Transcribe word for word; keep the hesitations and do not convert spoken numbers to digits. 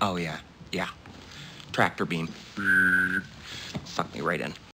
Oh, yeah, yeah. Tractor beam. Sucked me right in.